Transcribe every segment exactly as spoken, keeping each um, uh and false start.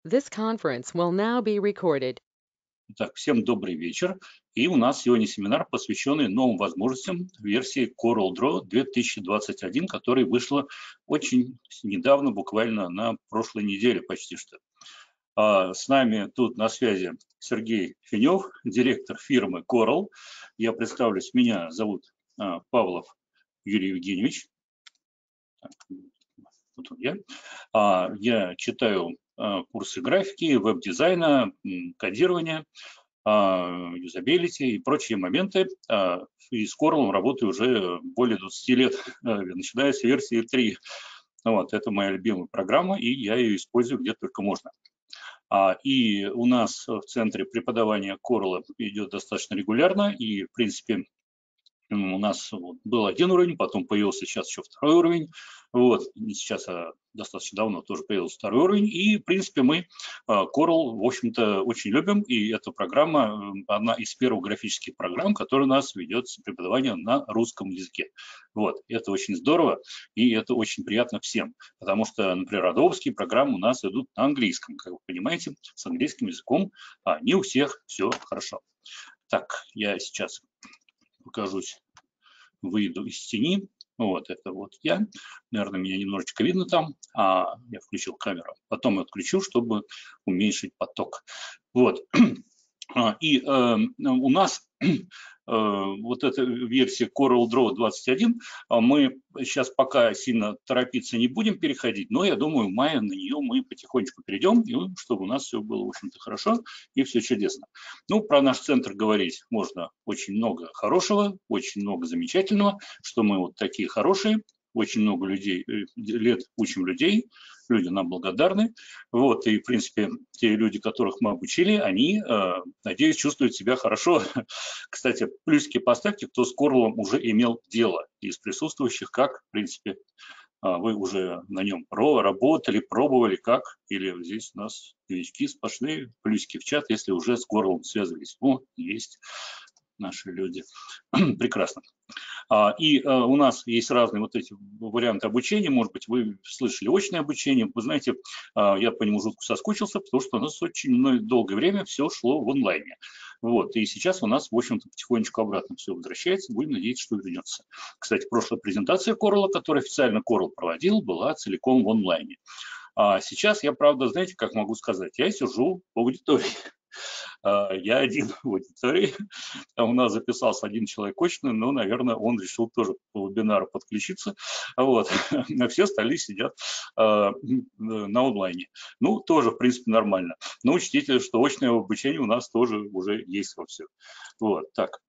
This conference will now be recorded. Итак, всем добрый вечер. И у нас сегодня семинар, посвященный новым возможностям версии CorelDRAW две тысячи двадцать один, которая вышла очень недавно, буквально на прошлой неделе почти что. А с нами тут на связи Сергей Фенев, директор фирмы Corel. Я представлюсь, меня зовут а, Павлов Юрий Евгеньевич. Так, вот он я. А, я читаю а, курсы графики, веб-дизайна, кодирования, юзабилити и прочие моменты. И с Corel работаю уже более двадцати лет, начиная с версии три. Вот, это моя любимая программа, и я ее использую где только можно. И у нас в центре преподавания Corel идет достаточно регулярно, и, в принципе, у нас был один уровень, потом появился сейчас еще второй уровень. Вот, не сейчас, а достаточно давно тоже появился второй уровень. И, в принципе, мы Corel, в общем-то, очень любим. И эта программа одна из первых графических программ, которая у нас ведет преподавание на русском языке. Вот, это очень здорово, и это очень приятно всем. Потому что, например, адобовские программы у нас идут на английском. Как вы понимаете, с английским языком а не у всех все хорошо. Так, я сейчас покажусь, выйду из тени. Вот, это вот я. Наверное, меня немножечко видно там. А я включил камеру. Потом я отключу, чтобы уменьшить поток. Вот. И э, у нас э, вот эта версия CorelDRAW двадцать один, мы сейчас пока сильно торопиться не будем переходить, но я думаю, в мае на нее мы потихонечку перейдем, и чтобы у нас все было, в общем-то, хорошо и все чудесно. Ну, про наш центр говорить можно очень много хорошего, очень много замечательного, что мы вот такие хорошие, очень много людей, лет учим людей, люди нам благодарны. Вот, и, в принципе, те люди, которых мы обучили, они, надеюсь, чувствуют себя хорошо. Кстати, плюсики поставьте, кто с Corel уже имел дело из присутствующих, как, в принципе, вы уже на нем работали, пробовали, как, или здесь у нас новички сплошные, плюсики в чат, если уже с Corel связывались. Вот, есть наши люди. Прекрасно. И у нас есть разные вот эти варианты обучения. Может быть, вы слышали очное обучение. Вы знаете, я по нему жутко соскучился, потому что у нас очень долгое время все шло в онлайне. Вот. И сейчас у нас, в общем-то, потихонечку обратно все возвращается. Будем надеяться, что вернется. Кстати, прошлая презентация Corel, которую официально Corel проводил, была целиком в онлайне. А сейчас я, правда, знаете, как могу сказать, я сижу в аудитории. Я один в аудитории, у нас записался один человек очно, но, наверное, он решил тоже по вебинару подключиться, вот, а все остальные сидят э, на онлайне. Ну, тоже, в принципе, нормально. Но учтите, что очное обучение у нас тоже уже есть во всем. Вот, так.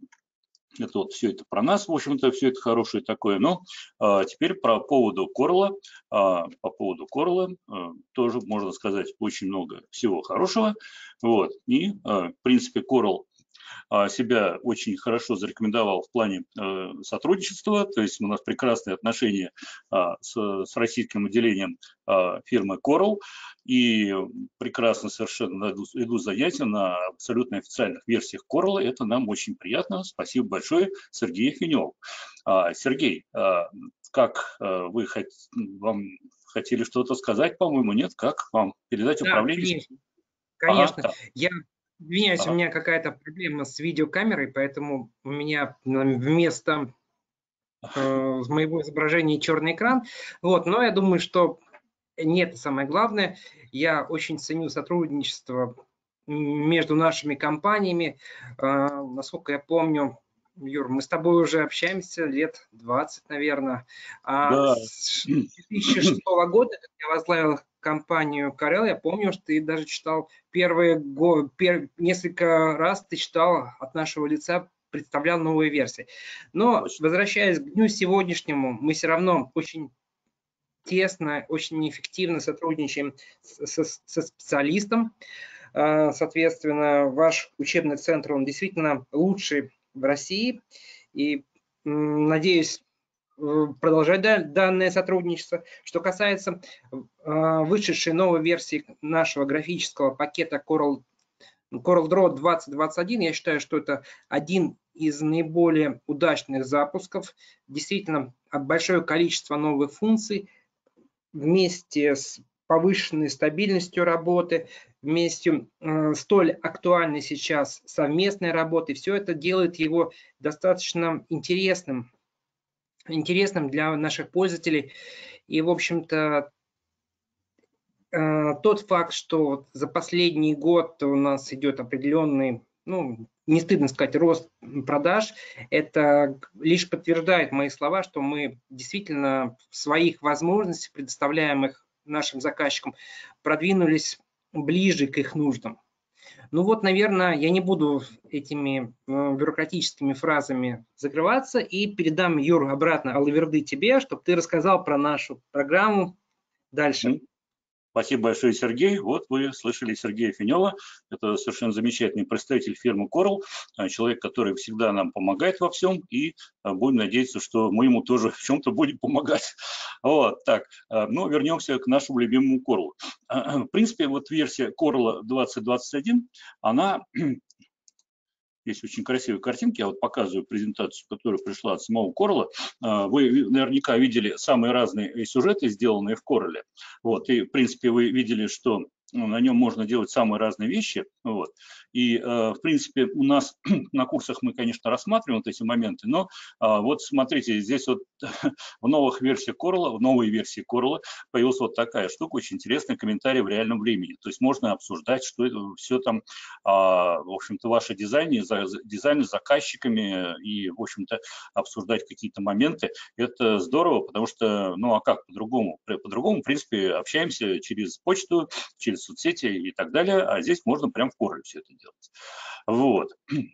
Это вот все это про нас, в общем-то, все это хорошее такое. Но а, теперь про поводу Corel. А, по поводу Corel а, тоже можно сказать очень много всего хорошего. Вот. И, а, в принципе, Corel себя очень хорошо зарекомендовал в плане э, сотрудничества, то есть у нас прекрасные отношения э, с, с российским отделением э, фирмы Corel, и прекрасно совершенно идут, идут занятия на абсолютно официальных версиях Corel, это нам очень приятно, спасибо большое Сергею Феневу. А, Сергей, а, как а, вы хот, вам хотели что-то сказать, по-моему, нет? Как вам передать да, управление? Конечно, конечно. Ага, да. Я извиняюсь, ага. У меня какая-то проблема с видеокамерой, поэтому у меня вместо э, моего изображения черный экран. Вот, но я думаю, что не это самое главное. Я очень ценю сотрудничество между нашими компаниями. Э, насколько я помню, Юр, мы с тобой уже общаемся лет двадцать, наверное. Да. С две тысячи шестого года, когда я возглавил компанию Corel, я помню, что ты даже читал первые го, пер, несколько раз ты читал от нашего лица, представлял новые версии. Но, возвращаясь к дню сегодняшнему, мы все равно очень тесно, очень эффективно сотрудничаем со, со специалистом. Соответственно, ваш учебный центр, он действительно лучший в России. И надеюсь продолжать данное сотрудничество. Что касается вышедшей новой версии нашего графического пакета Corel, CorelDRAW двадцать двадцать один, я считаю, что это один из наиболее удачных запусков. Действительно, большое количество новых функций вместе с повышенной стабильностью работы, вместе э, столь актуальной сейчас совместной работы. Все это делает его достаточно интересным, интересным для наших пользователей. И, в общем-то, э, тот факт, что за последний год у нас идет определенный, ну, не стыдно сказать, рост продаж, это лишь подтверждает мои слова, что мы действительно в своих возможностях, предоставляемых нашим заказчикам, продвинулись ближе к их нуждам. Ну вот, наверное, я не буду этими э, бюрократическими фразами закрываться и передам, Юр, обратно алаверды тебе, чтобы ты рассказал про нашу программу дальше. Спасибо большое, Сергей. Вот вы слышали Сергея Финева. Это совершенно замечательный представитель фирмы Coral, человек, который всегда нам помогает во всем, и будем надеяться, что мы ему тоже в чем-то будем помогать. Вот, так, ну, вернемся к нашему любимому Coral. В принципе, вот версия Coral двадцать двадцать один, она... Есть очень красивые картинки, я вот показываю презентацию, которая пришла от самого Coral. Вы наверняка видели самые разные сюжеты, сделанные в Coral. Вот, и, в принципе, вы видели, что на нем можно делать самые разные вещи. Вот. И, в принципе, у нас на курсах мы, конечно, рассматриваем вот эти моменты, но вот смотрите, здесь вот в новых версиях Coral, в новой версии Coral появилась вот такая штука, очень интересный комментарий в реальном времени. То есть можно обсуждать, что это все там, в общем-то, ваши дизайны, дизайны с заказчиками и, в общем-то, обсуждать какие-то моменты. Это здорово, потому что, ну а как по-другому? По-другому, в принципе, общаемся через почту, через соцсети и так далее, а здесь можно прям в Coral все это делать. Вот.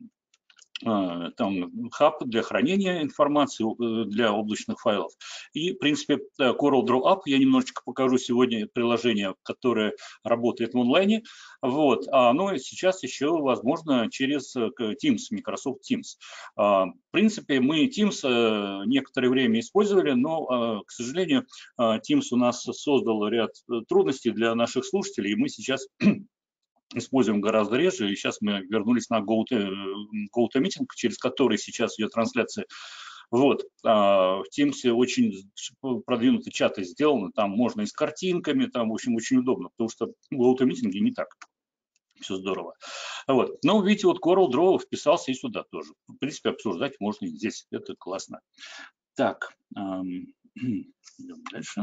Там хаб для хранения информации, для облачных файлов. И, в принципе, Coral Draw App я немножечко покажу сегодня приложение, которое работает в онлайне. Вот. А оно сейчас еще возможно через Teams, Microsoft Teams. В принципе, мы Teams некоторое время использовали, но, к сожалению, Teams у нас создал ряд трудностей для наших слушателей, и мы сейчас используем гораздо реже, и сейчас мы вернулись на GoToMeeting, через который сейчас идет трансляция. Вот, в Teams очень продвинутые чаты сделаны, там можно и с картинками, там, в общем, очень удобно, потому что в GoToMeeting не так. Все здорово. Вот. Но, видите, вот Coral Draw вписался и сюда тоже. В принципе, обсуждать можно и здесь. Это классно. Так, идем дальше.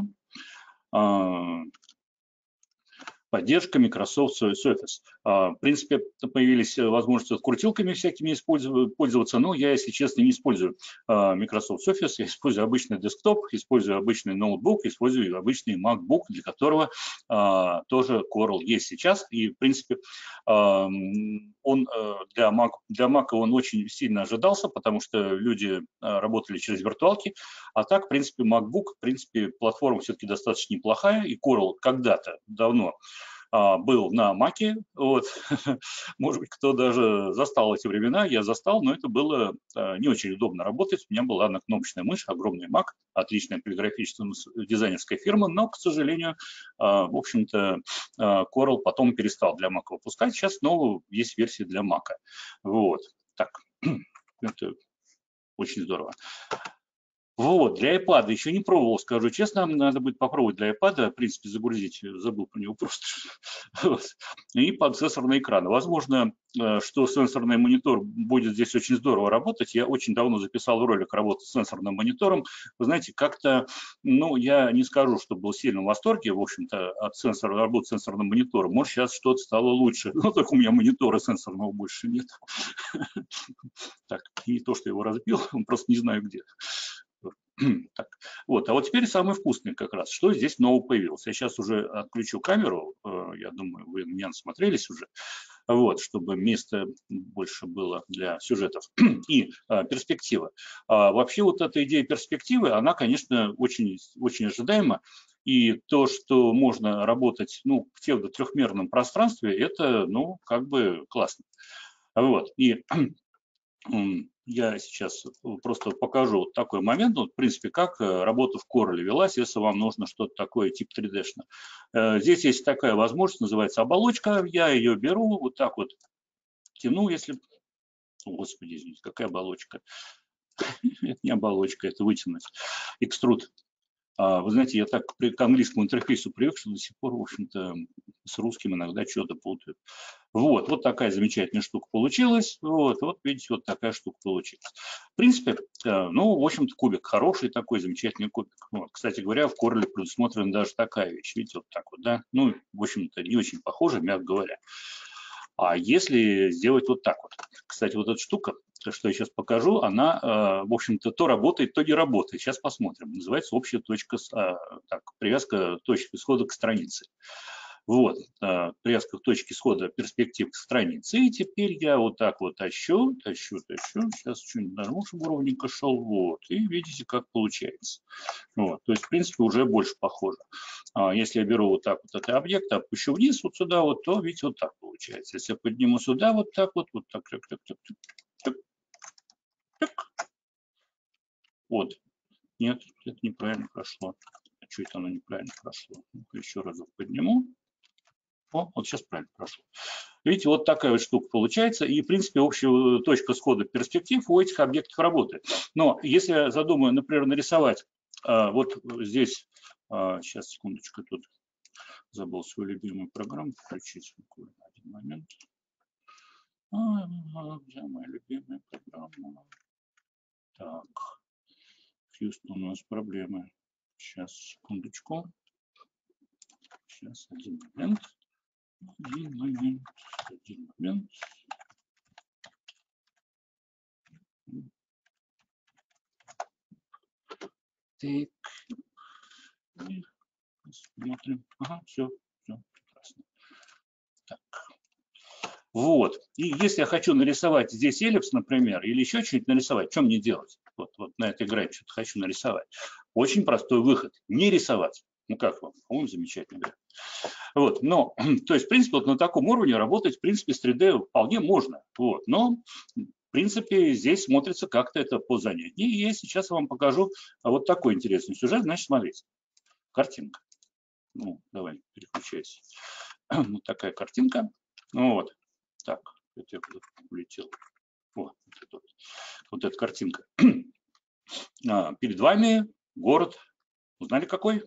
Поддержка Microsoft Surface. В принципе, появились возможности крутилками всякими пользоваться, но я, если честно, не использую Microsoft Surface, я использую обычный десктоп, использую обычный ноутбук, использую обычный MacBook, для которого тоже Coral есть сейчас. И, в принципе, он для Mac, для Mac он очень сильно ожидался, потому что люди работали через виртуалки. А так, в принципе, MacBook, в принципе, платформа все-таки достаточно неплохая, и Coral когда-то давно был на Маке, вот. Может быть, кто даже застал эти времена, я застал, но это было не очень удобно работать. У меня была однокнопочная мышь, огромный Mac, отличная полиграфическая дизайнерская фирма, но, к сожалению, в общем-то, Coral потом перестал для Mac выпускать. Сейчас снова есть версии для Mac. Вот, так, это очень здорово. Вот, для iPad еще не пробовал, скажу честно, надо будет попробовать для iPad, в принципе, загрузить, забыл про него просто. Вот. И подсенсорный экран. Возможно, что сенсорный монитор будет здесь очень здорово работать. Я очень давно записал ролик работы с сенсорным монитором. Вы знаете, как-то, ну, я не скажу, что был сильно в восторге, в общем-то, от сенсора, работы с сенсорным монитором. Может, сейчас что-то стало лучше. Но только у меня монитора сенсорного больше нет. Так, не то, что его разбил, просто не знаю где. Так, вот, а вот теперь самое вкусное как раз. Что здесь нового появилось? Я сейчас уже отключу камеру, я думаю, вы меня насмотрелись уже, вот, чтобы места больше было для сюжетов. И а, перспектива. А, вообще вот эта идея перспективы, она, конечно, очень, очень ожидаема. И то, что можно работать, ну, в трехмерном пространстве, это, ну, как бы классно. Вот, и я сейчас просто покажу такой момент, ну, в принципе, как работа в Coral велась, если вам нужно что-то такое типа три дэ-шно. Здесь есть такая возможность, называется оболочка, я ее беру, вот так вот тяну, если... Господи, извините, какая оболочка? Это не оболочка, это вытянуть. Экструд. Вы знаете, я так к английскому интерфейсу привык, что до сих пор, в общем-то, с русским иногда что-то путаю. Вот, вот такая замечательная штука получилась. Вот, вот видите, вот такая штука получилась. В принципе, ну, в общем-то, кубик хороший такой, замечательный кубик. Вот, кстати говоря, в Корле предусмотрена даже такая вещь. Видите, вот так вот, да. Ну, в общем-то, не очень похоже, мягко говоря. А если сделать вот так вот. Кстати, вот эта штука, что я сейчас покажу, она, в общем-то, то работает, то не работает. Сейчас посмотрим. Называется общая точка, так, привязка точки исхода к странице. Вот, привязка к точке исхода перспектив к странице. И теперь я вот так вот тащу, тащу, тащу. Сейчас что-нибудь нажму, чтобы ровненько шел. Вот, и видите, как получается. Вот, то есть, в принципе, уже больше похоже. Если я беру вот так вот этот объект, опущу вниз вот сюда, вот, то, видите, вот так получается. Если я подниму сюда вот так вот, вот так, так, так, так, так, так. Вот. Нет, это неправильно прошло. А что это оно неправильно прошло? Еще раз подниму. О, вот сейчас правильно прошло. Видите, вот такая вот штука получается. И, в принципе, общая точка схода перспектив у этих объектов работает. Но если я задумаю, например, нарисовать а, вот здесь, а, сейчас, секундочку, тут забыл свою любимую программу включить. Один момент. А, где моя любимая программа? Так, Хьюстон, у нас проблемы. Сейчас, секундочку. Сейчас, один момент. Один момент. Один момент. Так. Смотрим. Ага, все, все, прекрасно. Так. Вот. И если я хочу нарисовать здесь эллипс, например, или еще что-нибудь нарисовать, что мне делать? Вот, вот на этой графике что-то хочу нарисовать. Очень простой выход. Не рисовать. Ну как вам? По-моему, замечательно. Да? Вот. Но, то есть, в принципе, вот на таком уровне работать, в принципе, с три дэ вполне можно. Вот. Но, в принципе, здесь смотрится как-то это позанятнее. И я сейчас вам покажу вот такой интересный сюжет. Значит, смотрите. Картинка. Ну, давай, переключайся. Вот такая картинка. Ну вот. Так, это я куда-то улетел. Вот, вот, вот, вот эта картинка. А, перед вами город. Узнали какой?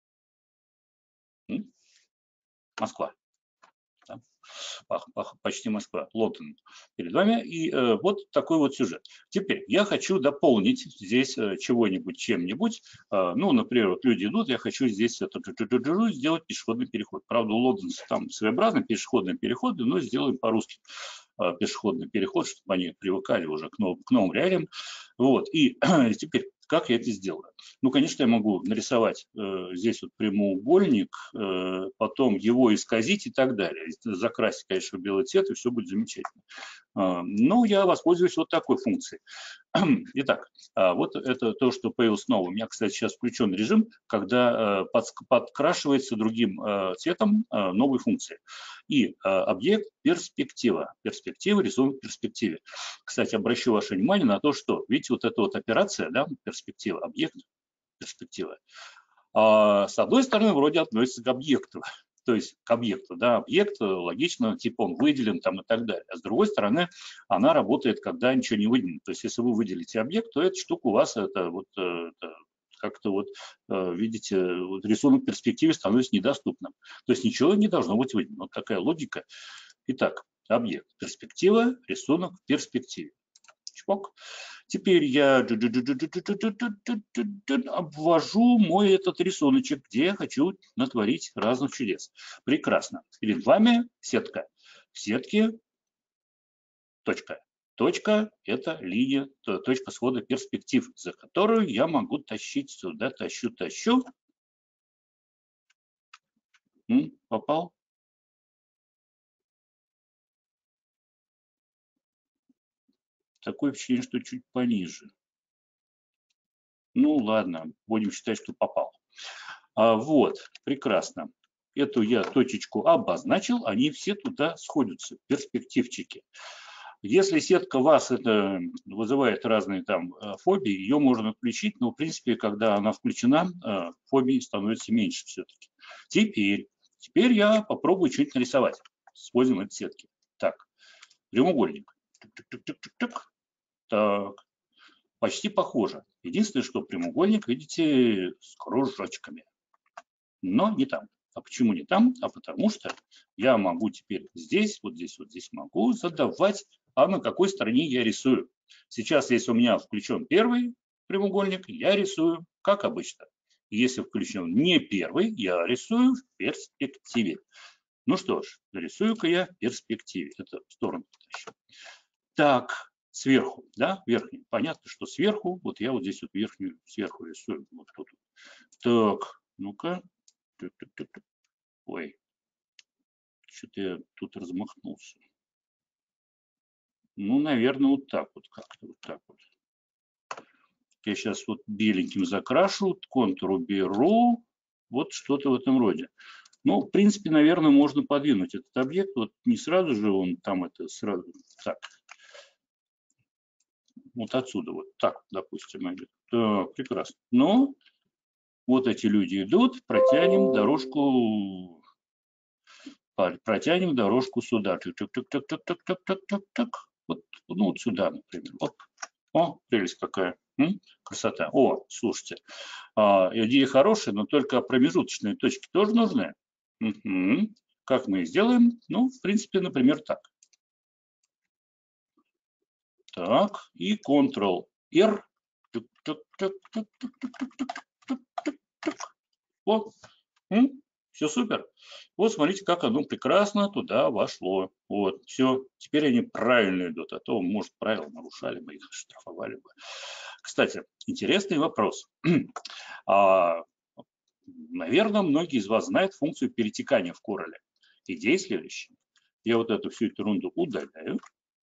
М? Москва. Да? Почти Москва. Лондон перед вами. И э, вот такой вот сюжет. Теперь я хочу дополнить здесь э, чего-нибудь чем-нибудь. Э, ну, например, вот люди идут, я хочу здесь это, сделать пешеходный переход. Правда, у лондонцев там своеобразные пешеходные переходы, но сделаем по-русски э, пешеходный переход, чтобы они привыкали уже к новым, к новым реалиям. Вот. И теперь как я это сделаю? Ну, конечно, я могу нарисовать э, здесь вот прямоугольник, э, потом его исказить и так далее. Закрасить, конечно, в белый цвет, и все будет замечательно. Э, но я воспользуюсь вот такой функцией. Итак, вот это то, что появилось новое. У меня, кстати, сейчас включен режим, когда подкрашивается другим цветом новой функции. И объект перспектива. Перспектива, рисунок в перспективе. Кстати, обращу ваше внимание на то, что, видите, вот эта вот операция, да, перспектива, объект, перспектива. С одной стороны, вроде относится к объекту. То есть к объекту, да, объект логично, типа он выделен там и так далее. А с другой стороны, она работает, когда ничего не выделено. То есть если вы выделите объект, то эта штука у вас это вот как-то вот, видите, вот рисунок в перспективе становится недоступным. То есть ничего не должно быть выделено. Вот такая логика. Итак, объект, перспектива, рисунок в перспективе. Чпок. Теперь я обвожу мой этот рисуночек, где я хочу натворить разных чудес. Прекрасно. Перед вами сетка. В сетке точка. Точка – это линия, точка схода перспектив, за которую я могу тащить сюда, тащу, тащу. М, попал? Такое впечатление, что чуть пониже. Ну ладно, будем считать, что попал. А, вот, прекрасно. Эту я точечку обозначил, они все туда сходятся, перспективчики. Если сетка вас это вызывает разные там фобии, ее можно включить, но в принципе, когда она включена, фобий становится меньше все-таки. Теперь, теперь я попробую что-нибудь нарисовать с использованием этой сетки. Так, прямоугольник. Так. почти похоже. Единственное, что прямоугольник, видите, с кружочками. Но не там. А почему не там? А потому что я могу теперь здесь, вот здесь, вот здесь могу задавать, а на какой стороне я рисую. Сейчас, если у меня включен первый прямоугольник, я рисую как обычно. Если включен не первый, я рисую в перспективе. Ну что ж, рисую-ка я в перспективе. Это в сторону потащу. Так, сверху, да, верхний. Понятно, что сверху, вот я вот здесь вот верхнюю сверху рисую. Вот тут. Так, ну-ка. Ой, что-то я тут размахнулся. Ну, наверное, вот так вот как-то, вот так вот. Я сейчас вот беленьким закрашу, контур уберу, вот что-то в этом роде. Ну, в принципе, наверное, можно подвинуть этот объект. Вот не сразу же он там это сразу так. Вот отсюда вот так, допустим. Так, прекрасно. Но вот эти люди идут, протянем дорожку, протянем дорожку сюда. Так-так-так-так-так-так-так-так. Вот, ну, вот сюда, например. Оп. О, прелесть какая. М? Красота. О, слушайте. А, идея хорошая, но только промежуточные точки тоже нужны. Угу. Как мы их сделаем? Ну, в принципе, например, так. Так, и контрол-эр. Вот. Все супер. Вот смотрите, как оно прекрасно туда вошло. Вот, все. Теперь они правильно идут. А то, может, правила нарушали бы, их штрафовали бы. Кстати, интересный вопрос. А, наверное, многие из вас знают функцию перетекания в Corel. Идея следующая. Я вот эту всю эту ерунду удаляю.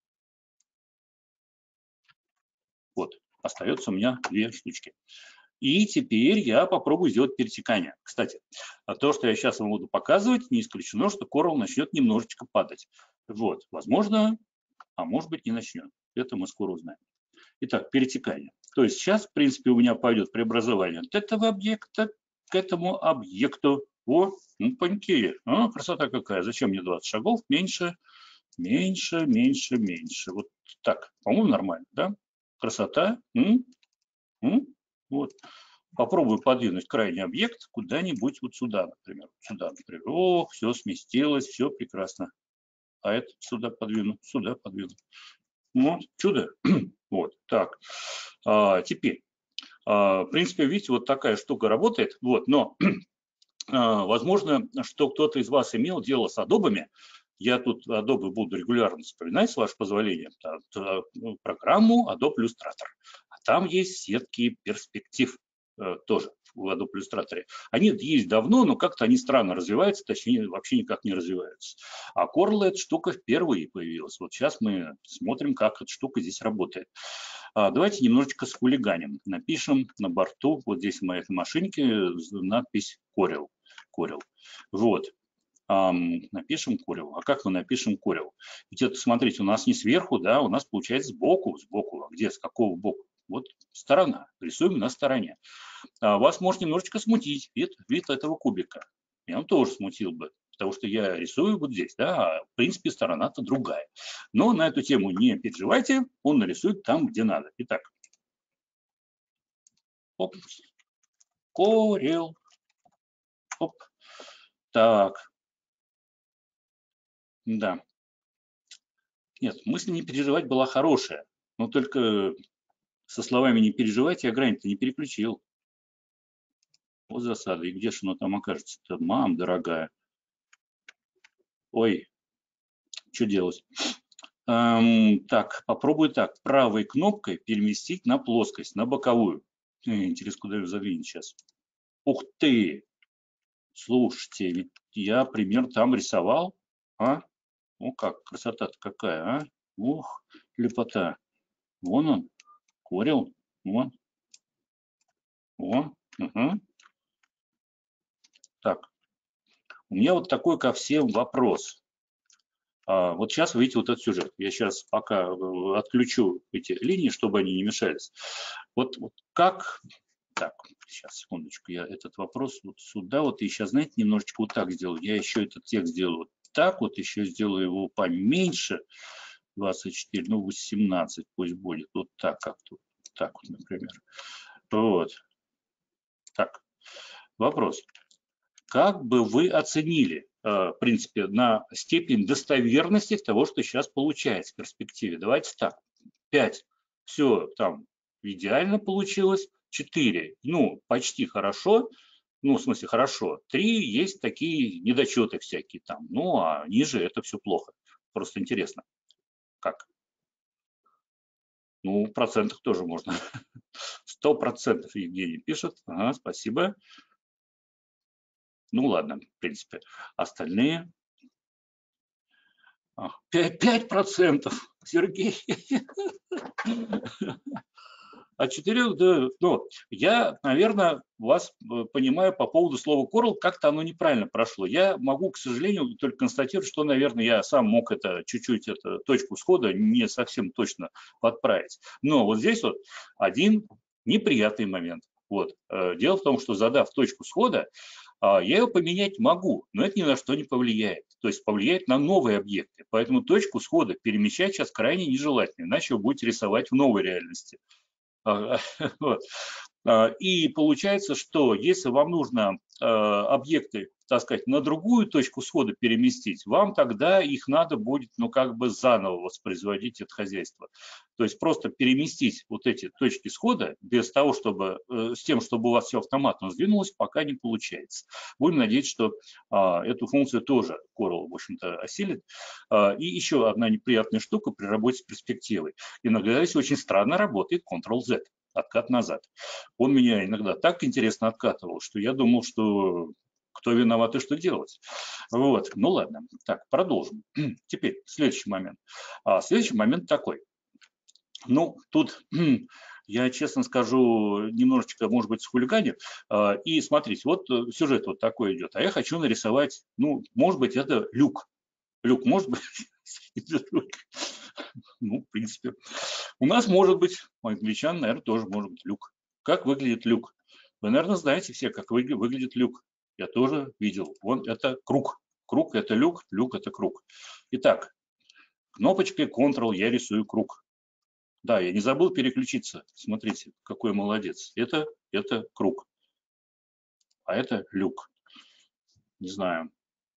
Вот, остается у меня две штучки. И теперь я попробую сделать перетекание. Кстати, то, что я сейчас вам буду показывать, не исключено, что Corel начнет немножечко падать. Вот, возможно, а может быть не начнет. Это мы скоро узнаем. Итак, перетекание. То есть сейчас, в принципе, у меня пойдет преобразование от этого объекта к этому объекту. О, ну, паньки. А, красота какая. Зачем мне двадцать шагов? Меньше, меньше, меньше, меньше. Вот так. По-моему, нормально, да? Красота. М? М? Вот. Попробую подвинуть крайний объект куда-нибудь вот сюда, например. Сюда, например. О, все сместилось, все прекрасно. А это сюда подвину, сюда подвину. Вот, чудо. Вот, так. А, теперь, а, в принципе, видите, вот такая штука работает. Вот, но, а, возможно, что кто-то из вас имел дело с Adobe. Я тут Adobe буду регулярно вспоминать, с вашего позволения, программу Adobe Illustrator. А там есть сетки перспектив тоже в Adobe Illustrator. Они есть давно, но как-то они странно развиваются, точнее, вообще никак не развиваются. А Corel эта штука впервые появилась. Вот сейчас мы смотрим, как эта штука здесь работает. Давайте немножечко схулиганим. Напишем на борту, вот здесь в моей машинке, надпись Corel. Corel. Вот. Напишем Corel. А как мы напишем Corel? Ведь это, смотрите, у нас не сверху, да, у нас получается сбоку. Сбоку. А где? С какого боку? Вот сторона. Рисуем на стороне. А вас может немножечко смутить вид, вид этого кубика. Я он тоже смутил бы, потому что я рисую вот здесь, да, а в принципе сторона-то другая. Но на эту тему не переживайте, он нарисует там, где надо. Итак. Оп. Corel. Оп. Так. Да. Нет, мысль не переживать была хорошая, но только со словами «не переживайте» я грань-то не переключил. Вот засада. И где же оно там окажется-то? Мам, дорогая. Ой, что делать? Эм, так, попробую так. Правой кнопкой переместить на плоскость, на боковую. Интересно, куда ее задвинуть сейчас? Ух ты! Слушайте, ведь я примерно там рисовал. А? О, как, красота-то какая, а? Ух, лепота. Вон он, Corel. Вон. О, угу. Так, у меня вот такой ко всем вопрос. А, вот сейчас вы видите вот этот сюжет. Я сейчас пока отключу эти линии, чтобы они не мешались. Вот, вот как... Так, сейчас, секундочку, я этот вопрос вот сюда вот и сейчас, знаете, немножечко вот так сделаю. Я еще этот текст сделаю вот так вот, еще сделаю его поменьше. двадцать четыре, ну восемнадцать пусть будет. Вот так как-то. так вот, например. Вот. Так, вопрос. Как бы вы оценили, в принципе, на степень достоверности того, что сейчас получается в перспективе? Давайте так. пять. Все там идеально получилось. четыре. Ну, почти хорошо. Ну, в смысле, хорошо. три. Есть такие недочеты всякие там. Ну, а ниже это все плохо. Просто интересно. Как? Ну, в процентах тоже можно. сто процентов Евгений пишет. Ага, спасибо. Ну, ладно, в принципе. Остальные... пять процентов, Сергей. От четырех, да, ну, я, наверное, вас понимаю по поводу слова Coral, как-то оно неправильно прошло. Я могу, к сожалению, только констатировать, что, наверное, я сам мог это чуть-чуть, эту точку схода не совсем точно подправить. Но вот здесь вот один неприятный момент. Вот. Дело в том, что задав точку схода, я ее поменять могу, но это ни на что не повлияет. То есть повлияет на новые объекты. Поэтому точку схода перемещать сейчас крайне нежелательно, иначе вы будете рисовать в новой реальности. Вот. И получается, что если вам нужно объекты, так сказать, на другую точку схода переместить, вам тогда их надо будет, ну, как бы заново воспроизводить это хозяйство. То есть просто переместить вот эти точки схода без того, чтобы, с тем, чтобы у вас все автоматом сдвинулось, пока не получается. Будем надеяться, что эту функцию тоже Coral, в общем-то, осилит. И еще одна неприятная штука при работе с перспективой. Иногда здесь очень странно работает контрол зет. Откат назад. Он меня иногда так интересно откатывал, что я думал, что кто виноват и что делать. Вот. Ну ладно. Так, продолжим. Теперь следующий момент. А следующий момент такой. Ну, тут я, честно скажу, немножечко, может быть, схулиганю. И смотрите, вот сюжет вот такой идет. А я хочу нарисовать, ну, может быть, это люк. Люк, может быть, ну, в принципе. У нас может быть, у англичан, наверное, тоже может быть люк. Как выглядит люк? Вы, наверное, знаете все, как выглядит люк. Я тоже видел. Вон это круг. Круг – это люк, люк – это круг. Итак, кнопочкой контрол я рисую круг. Да, я не забыл переключиться. Смотрите, какой молодец. Это, это круг. А это люк. Не знаю.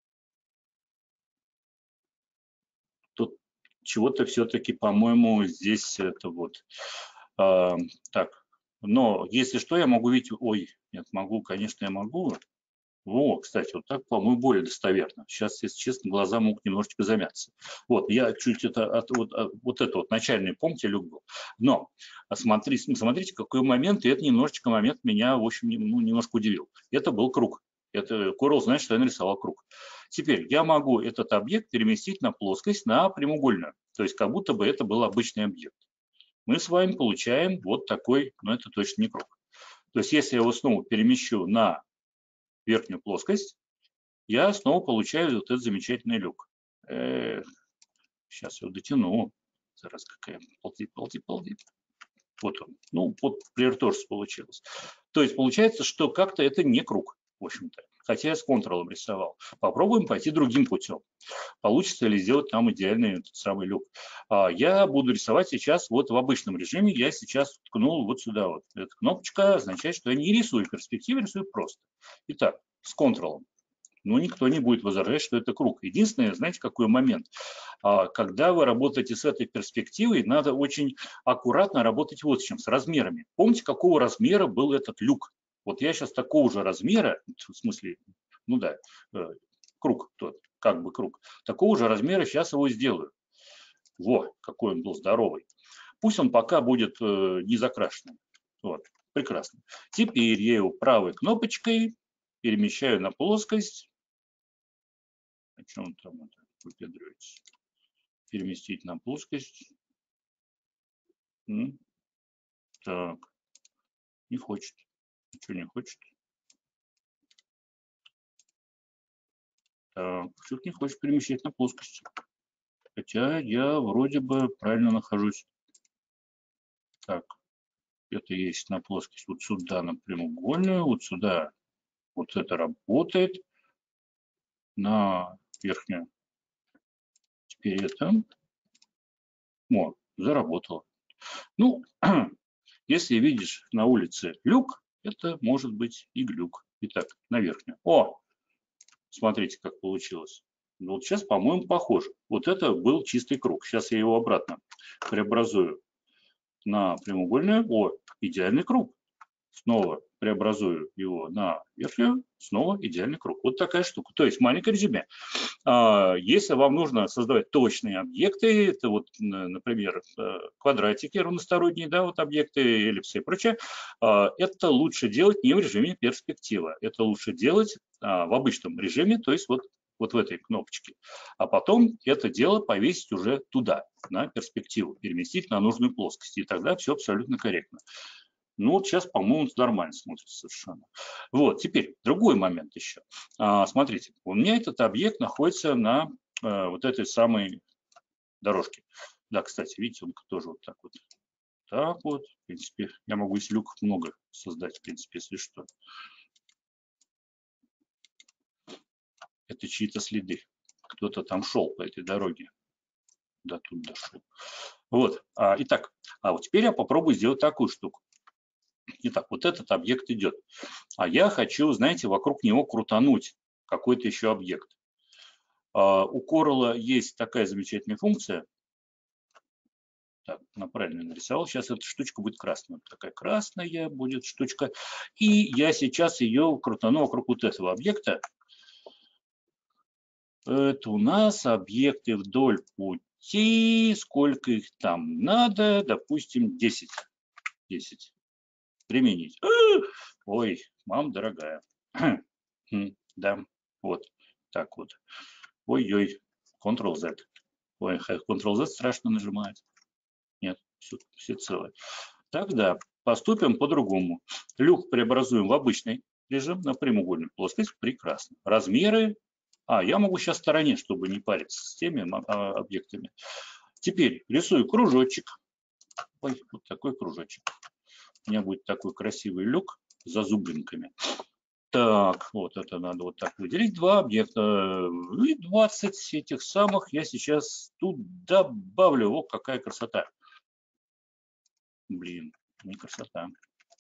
Тут чего-то все-таки, по-моему, здесь это вот. А, так, но если что, я могу видеть... Ой, нет, могу, конечно, я могу. О, кстати, вот так, по-моему, более достоверно. Сейчас, если честно, глаза могут немножечко замяться. Вот, я чуть это, от, вот, вот это вот начальный, помните, люк был. Но смотрите, смотрите, какой момент, и это немножечко момент меня, в общем, ну, немножко удивил. Это был круг. Это Coral знает, что я нарисовал круг. Теперь я могу этот объект переместить на плоскость, на прямоугольную. То есть как будто бы это был обычный объект. Мы с вами получаем вот такой, но это точно не круг. То есть если я его снова перемещу на верхнюю плоскость, я снова получаю вот этот замечательный люк. Эх, сейчас его дотяну. Зараз какая ползит, ползит, ползит. Вот он. Ну, вот пример тоже получилось. То есть получается, что как-то это не круг, в общем-то. Хотя я с контролом рисовал. Попробуем пойти другим путем. Получится ли сделать там идеальный этот самый люк. Я буду рисовать сейчас вот в обычном режиме. Я сейчас ткнул вот сюда вот. Эта кнопочка означает, что я не рисую в перспективе, рисую просто. Итак, с контролом. Ну, никто не будет возражать, что это круг. Единственное, знаете, какой момент? Когда вы работаете с этой перспективой, надо очень аккуратно работать вот с чем, с размерами. Помните, какого размера был этот люк? Вот я сейчас такого же размера, в смысле, ну да, круг тот, как бы круг, такого же размера сейчас его сделаю. Во, какой он был здоровый. Пусть он пока будет не закрашенным. Вот, прекрасно. Теперь я его правой кнопочкой перемещаю на плоскость. О чем там это выпендривается? Переместить на плоскость. Так, не хочет. Ничего не хочет. Так, что-то не хочет перемещать на плоскость. Хотя я вроде бы правильно нахожусь. Так, это есть на плоскость вот сюда, на прямоугольную, вот сюда. Вот это работает. На верхнюю. Теперь это. О, заработало. Ну, если видишь на улице люк, это может быть и глюк. Итак, на верхнюю. О, смотрите, как получилось. Вот сейчас, по-моему, похоже. Вот это был чистый круг. Сейчас я его обратно преобразую на прямоугольную. О, идеальный круг. Снова преобразую его на верхнюю, снова идеальный круг. Вот такая штука. То есть маленькое резюме. Если вам нужно создавать точные объекты, это вот, например, квадратики равносторонние, да, вот объекты, эллипсы и прочее, это лучше делать не в режиме перспектива. Это лучше делать в обычном режиме, то есть вот, вот в этой кнопочке. А потом это дело повесить уже туда, на перспективу, переместить на нужную плоскость. И тогда все абсолютно корректно. Ну вот сейчас, по-моему, нормально смотрится совершенно. Вот, теперь другой момент еще. А, смотрите, у меня этот объект находится на а, вот этой самой дорожке. Да, кстати, видите, он тоже вот так вот. Так вот, в принципе, я могу из люков много создать, в принципе, если что. Это чьи-то следы. Кто-то там шел по этой дороге. До тут дошел. Вот, а, итак, а вот теперь я попробую сделать такую штуку. Итак, вот этот объект идет. А я хочу, знаете, вокруг него крутануть какой-то еще объект. А, у Coral есть такая замечательная функция. Так, она правильно нарисовал. Сейчас эта штучка будет красная. Такая красная будет штучка. И я сейчас ее крутану вокруг вот этого объекта. Это у нас объекты вдоль пути. Сколько их там надо? Допустим, десять. десять. Применить. Ой, мам дорогая. Да, вот так вот. Ой-ой, контрол зет. Ой, контрол зет страшно нажимает. Нет, все, все целое. Тогда поступим по-другому. Люк преобразуем в обычный режим на прямоугольную плоскость. Прекрасно. Размеры. А, я могу сейчас в стороне, чтобы не париться с теми объектами. Теперь рисую кружочек. Ой, вот такой кружочек. У меня будет такой красивый люк с зазубринками. Так, вот это надо вот так выделить. Два объекта. И двадцать этих самых я сейчас тут добавлю. Вот какая красота. Блин, не красота.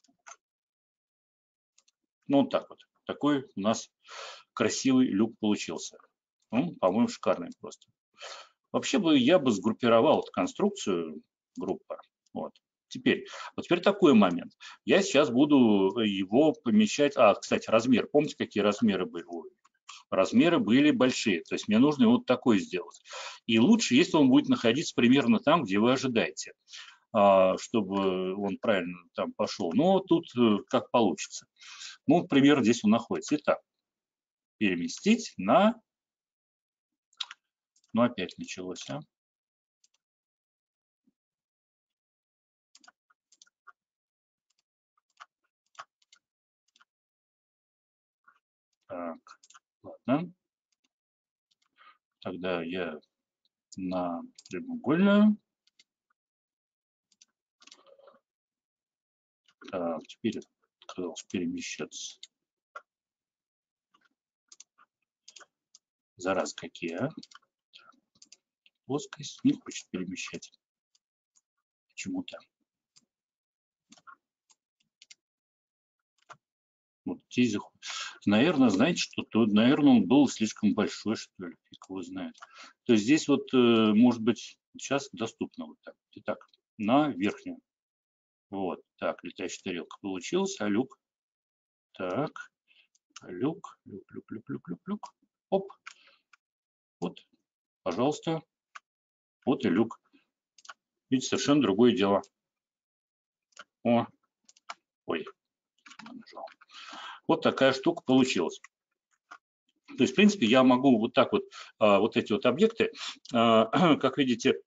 Ну, вот так вот. Такой у нас красивый люк получился. Ну, по-моему, шикарный просто. Вообще бы я бы сгруппировал эту конструкцию группа. Вот. Теперь, вот теперь такой момент. Я сейчас буду его помещать. А, кстати, размер. Помните, какие размеры были? Размеры были большие. То есть мне нужно вот такой сделать. И лучше, если он будет находиться примерно там, где вы ожидаете, чтобы он правильно там пошел. Но тут как получится. Ну, примерно здесь он находится. Итак, переместить на... Ну, опять началось, а? Так, ладно. Тогда я на прямоугольную. Так, теперь отказался перемещаться. Зараз какие, а? Плоскость не хочет перемещать. Почему-то. Вот здесь, наверное, знаете, что то, наверное, он был слишком большой, что ли, фиг его знает. То есть здесь вот, может быть, сейчас доступно вот так. Итак, на верхнюю. Вот, так, летящая тарелка получилась, а люк. Так, люк, люк, люк, люк, люк, люк, люк. Оп. Вот, пожалуйста. Вот и люк. Видите, совершенно другое дело. О, ой, нажал. Вот такая штука получилась. То есть, в принципе, я могу вот так вот, вот эти вот объекты, как видите,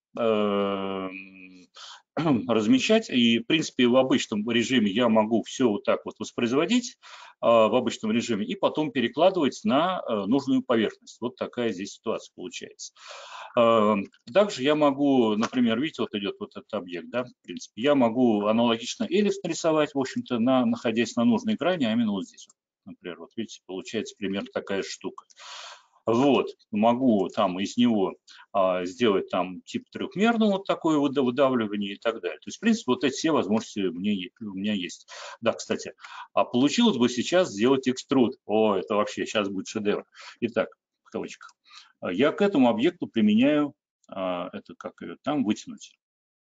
размещать. И, в принципе, в обычном режиме я могу все вот так вот воспроизводить в обычном режиме и потом перекладывать на нужную поверхность. Вот такая здесь ситуация получается. Также я могу, например, видите, вот идет вот этот объект, да, в принципе, я могу аналогично эллипс нарисовать, в общем-то, на, находясь на нужной грани, а именно вот здесь. Например, вот видите, получается примерно такая штука. Вот, могу там из него а, сделать там тип трехмерного вот такое выдавливание и так далее. То есть, в принципе, вот эти все возможности у меня, у меня есть. Да, кстати, а получилось бы сейчас сделать экструд. О, это вообще сейчас будет шедевр. Итак, в кавычках. Я к этому объекту применяю, а, это как ее там вытянуть.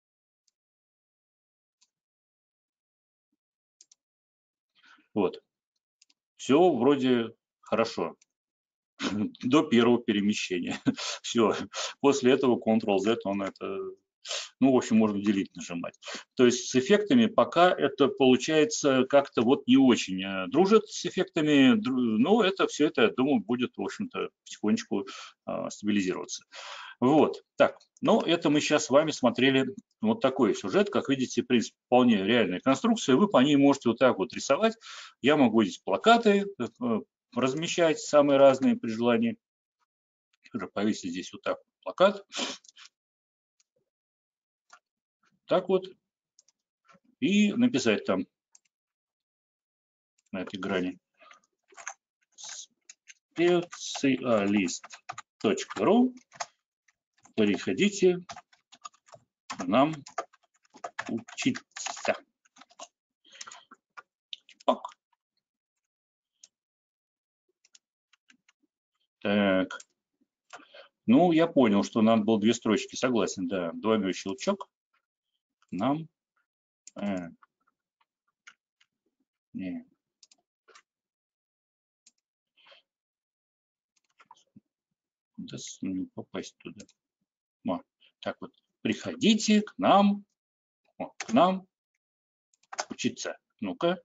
Вот. Все вроде хорошо. До первого перемещения. Все. После этого контрол-зет, он это, ну, в общем, можно делить нажимать. То есть с эффектами пока это получается как-то вот не очень дружит с эффектами, но это все это, я думаю, будет, в общем-то, потихонечку а, стабилизироваться. Вот. Так, ну, это мы сейчас с вами смотрели вот такой сюжет. Как видите, в принципе, вполне реальная конструкция. Вы по ней можете вот так вот рисовать. Я могу здесь плакаты размещать самые разные при желании. Повесить здесь вот так плакат. Так вот. И написать там на этой грани специалист точка ру. Переходите к нам учиться. Так. Ну, я понял, что надо было две строчки. Согласен, да. Двойной щелчок. Нам. Э, не. Да, не попасть туда. О, так вот. Приходите к нам. О, к нам учиться. Ну-ка.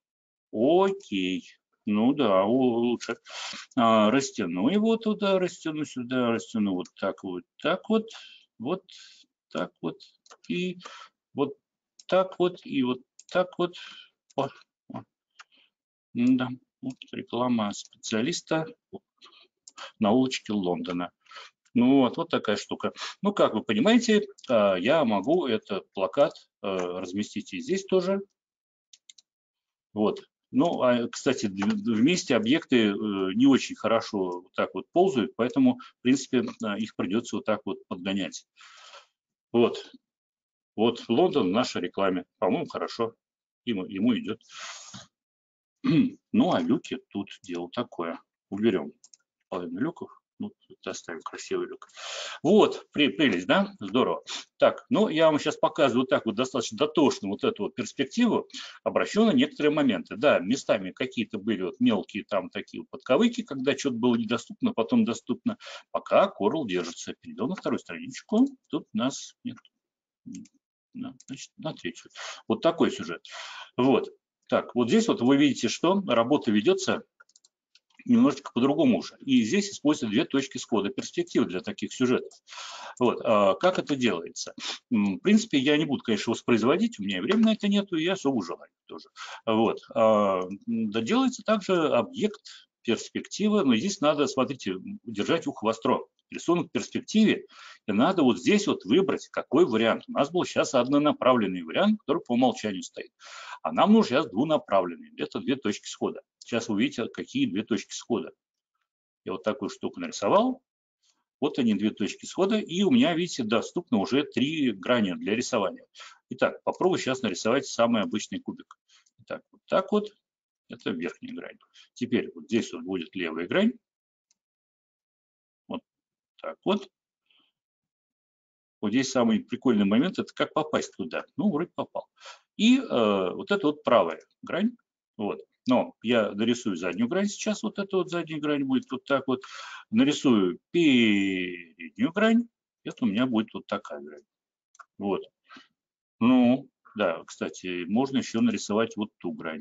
Окей. Ну да, лучше. А, растяну его туда, растяну сюда, растяну вот так вот, так вот, вот так вот, и вот так вот, и вот так вот. О, о. Да, вот реклама специалиста на улочке Лондона. Ну вот, вот такая штука. Ну, как вы понимаете, я могу этот плакат разместить и здесь тоже. Вот. Ну, а, кстати, вместе объекты не очень хорошо вот так вот ползают, поэтому, в принципе, их придется вот так вот подгонять. Вот. Вот Лондон в нашей рекламе. По-моему, хорошо. Ему, ему идет. Ну, а люки тут дело такое. Уберем половину люков. Ну, оставим красивый люк. Вот, прелесть, да? Здорово. Так, ну, я вам сейчас показываю вот так вот достаточно дотошно вот эту вот перспективу, обращу на некоторые моменты. Да, местами какие-то были вот мелкие там такие вот подковыки, когда что-то было недоступно, потом доступно. Пока Coral держится. Перейдем на вторую страничку. Тут у нас нет. Значит, на третью. Вот такой сюжет. Вот. Так, вот здесь вот вы видите, что работа ведется немножечко по-другому уже. И здесь используются две точки схода перспективы для таких сюжетов. Вот. А как это делается? В принципе, я не буду, конечно, воспроизводить, у меня и времени на это нету, и особо желания тоже. Вот. А, да, делается также объект перспективы, но здесь надо, смотрите, держать ухо востро. Рисунок в перспективе, и надо вот здесь вот выбрать, какой вариант. У нас был сейчас однонаправленный вариант, который по умолчанию стоит. А нам нужен сейчас двунаправленный. Это две точки схода. Сейчас вы увидите, какие две точки схода. Я вот такую штуку нарисовал. Вот они, две точки схода. И у меня, видите, доступно уже три грани для рисования. Итак, попробую сейчас нарисовать самый обычный кубик. Итак, вот так вот. Это верхняя грань. Теперь вот здесь вот будет левая грань. Вот так вот. Вот здесь самый прикольный момент, это как попасть туда. Ну, вроде попал. И э, вот это вот правая грань. Вот. Но я нарисую заднюю грань сейчас. Вот эта вот задняя грань будет вот так вот. Нарисую переднюю грань. Это у меня будет вот такая грань. Вот. Ну, да, кстати, можно еще нарисовать вот ту грань.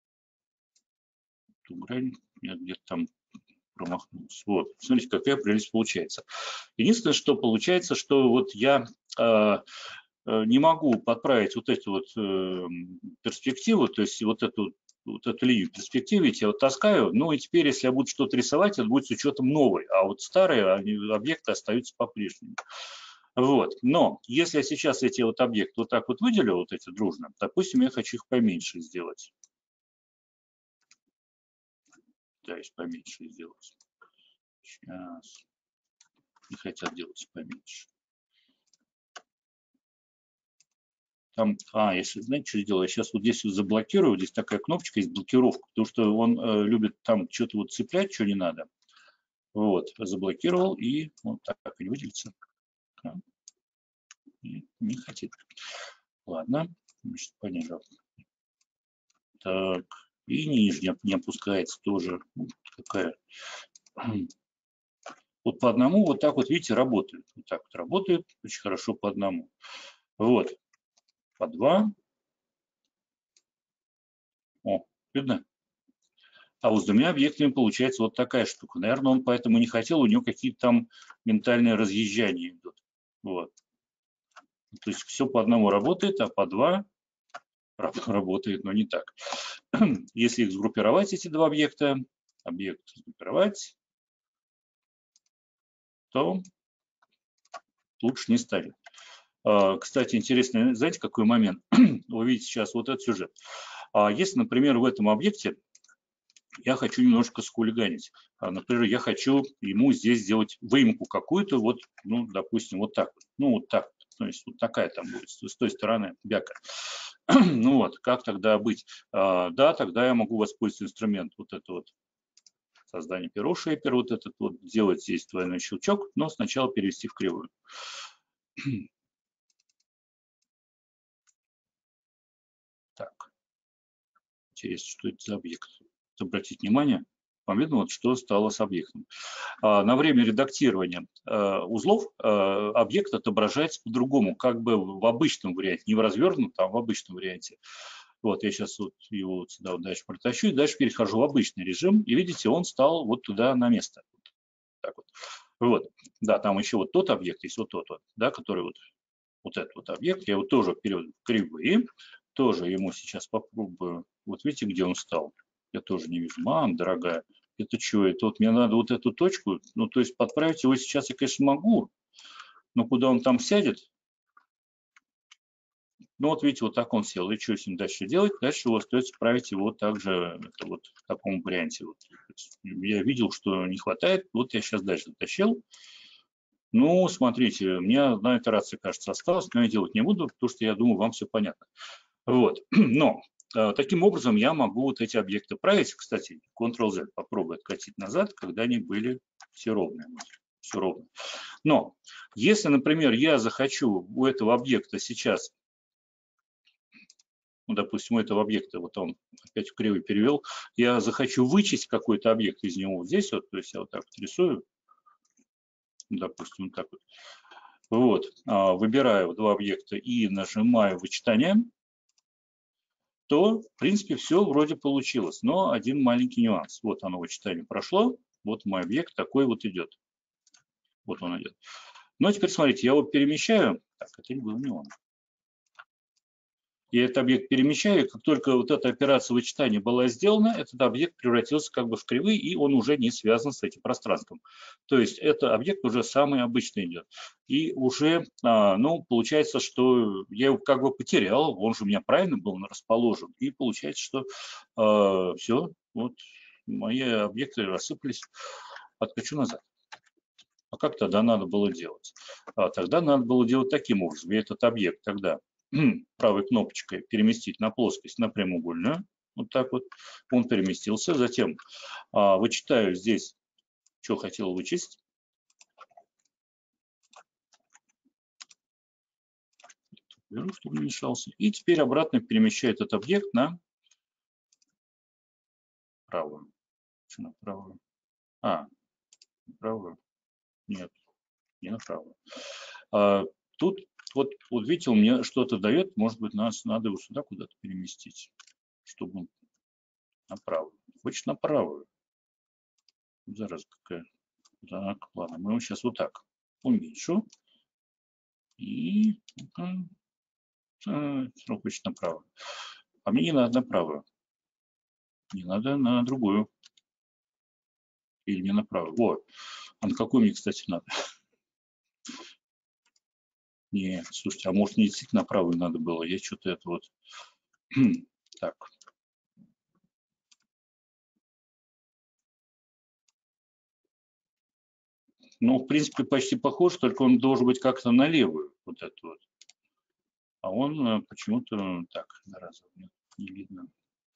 Ту грань я где-то там промахнулся. Вот. Смотрите, какая прелесть получается. Единственное, что получается, что вот я э, не могу подправить вот эту вот э, перспективу, то есть вот эту, вот эту линию перспективы, видите, я вот таскаю, ну и теперь, если я буду что-то рисовать, это будет с учетом новой, а вот старые они, объекты остаются по-прежнему. Вот. Но если я сейчас эти вот объекты вот так вот выделю, вот эти дружно, допустим, я хочу их поменьше сделать. Да, их поменьше сделать. Сейчас. Не хотят делать поменьше. Там, а, если, знаете, что сделаю? Я сейчас вот здесь вот заблокирую, здесь такая кнопочка есть, блокировка, потому что он э, любит там что-то вот цеплять, что не надо. Вот, заблокировал, и вот так и выделится. И не хотит. Ладно, значит, понижал. Так, и нижняя не опускается тоже. Вот какая. Вот по одному вот так вот, видите, работает. Вот так вот работает, очень хорошо по одному. Вот, по два. О, видно? А вот с двумя объектами получается вот такая штука. Наверное, он поэтому не хотел, у него какие-то там ментальные разъезжания идут. Вот. То есть все по одному работает, а по два работает, но не так. Если их сгруппировать, эти два объекта, объект сгруппировать, то лучше не станет. Кстати, интересно, знаете, какой момент? Вы видите сейчас вот этот сюжет. Если, например, в этом объекте я хочу немножко схулиганить. Например, я хочу ему здесь сделать выемку какую-то, вот, ну, допустим, вот так вот. Ну, вот так. То есть вот такая там будет с той стороны бяка. Ну вот, как тогда быть? Да, тогда я могу воспользоваться инструмент вот это вот создание перо шейпер, вот этот вот, сделать здесь двойной щелчок, но сначала перевести в кривую. Так. Интересно, что это за объект. Обратите внимание, вам видно, вот, что стало с объектом. На время редактирования узлов объект отображается по-другому, как бы в обычном варианте, не в развернутом, а в обычном варианте. Вот я сейчас вот его вот сюда вот дальше протащу, и дальше перехожу в обычный режим, и видите, он стал вот туда на место. Так вот. Вот. Да, там еще вот тот объект есть, вот тот вот, да, который вот, вот этот вот объект, я его тоже переведу в кривые, тоже ему сейчас попробую. Вот видите, где он стал? Я тоже не вижу. Мам, дорогая, это что? Это вот мне надо вот эту точку, ну, то есть подправить его сейчас я, конечно, могу, но куда он там сядет? Ну, вот видите, вот так он сел. И что с ним дальше делать? Дальше его остается править его также это вот в таком варианте. Вот. Я видел, что не хватает, вот я сейчас дальше дотащил. Ну, смотрите, мне одна итерация, кажется, осталась, но я делать не буду, потому что я думаю, вам все понятно. Вот. Но таким образом я могу вот эти объекты править. Кстати, контрол зет попробую откатить назад, когда они были все ровные. Все ровно. Но если, например, я захочу у этого объекта сейчас, ну, допустим, у этого объекта, вот он опять в кривой перевел, я захочу вычесть какой-то объект из него вот здесь, вот, то есть я вот так вот рисую, допустим, вот так вот. Вот, выбираю два объекта и нажимаю вычитание, то, в принципе, все вроде получилось. Но один маленький нюанс. Вот оно, вычитание прошло, вот мой объект такой вот идет. Вот он идет. Но теперь смотрите, я его перемещаю. Так, это не был не он. Я этот объект перемещаю, как только вот эта операция вычитания была сделана, этот объект превратился как бы в кривые, и он уже не связан с этим пространством. То есть это объект уже самый обычный идет. И уже, ну, получается, что я его как бы потерял, он же у меня правильно был расположен, и получается, что э, все, вот мои объекты рассыпались. Откачу назад. А как тогда надо было делать? А тогда надо было делать таким образом. Я этот объект тогда правой кнопочкой переместить на плоскость, на прямоугольную. Вот так вот. Он переместился. Затем а, вычитаю здесь, что хотел вычесть. Беру, чтобы не мешался. И теперь обратно перемещаю этот объект на правую. Что на правую? А, на правую? Нет, не на правую. А, тут вот, вот видите, он мне что-то дает. Может быть, нас надо его сюда куда-то переместить, чтобы он на правую. Хочет на правую. Зараза какая. Так, ладно, мы его сейчас вот так уменьшу. И срок хочет на правую. А мне не надо на правую. Не надо на другую. Или не на правую. Вот. А на какую мне, кстати, надо? Нет, слушайте, а может мне действительно на правую надо было? Я что-то это вот... Так. Ну, в принципе, почти похож, только он должен быть как-то на левую, вот это вот. А он почему-то так, зараза, не видно.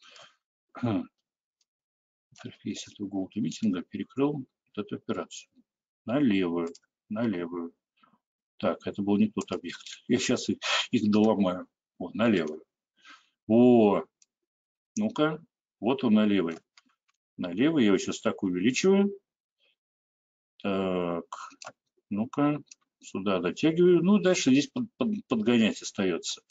Интерфейс этого GoToMeeting перекрыл вот эту операцию. На левую, на левую. Так, это был не тот объект. Я сейчас их, их доломаю. Вот, на левую. О, ну-ка, вот он на левой. На левой я его сейчас так увеличиваю. Так, ну-ка, сюда дотягиваю. Ну, дальше здесь под, под, подгонять остается.